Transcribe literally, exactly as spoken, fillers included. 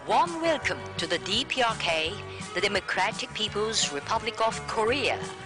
Warm welcome to the D P R K, the Democratic People's Republic of Korea.